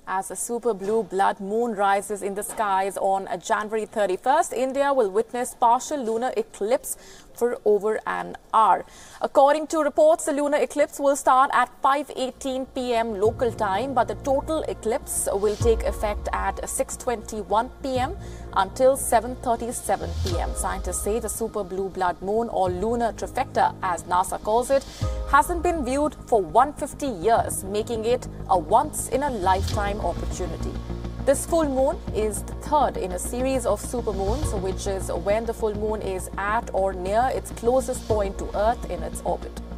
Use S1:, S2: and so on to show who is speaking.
S1: As a super blue blood moon rises in the skies on January 31st, India will witness partial lunar eclipse for over an hour. According to reports, the lunar eclipse will start at 5:18 p.m. local time, but the total eclipse will take effect at 6:21 p.m. until 7:37 p.m. Scientists say the super blue blood moon, or lunar trifecta as NASA calls it, hasn't been viewed for 150 years, making it a once-in-a-lifetime opportunity. This full moon is the third in a series of supermoons, which is when the full moon is at or near its closest point to Earth in its orbit.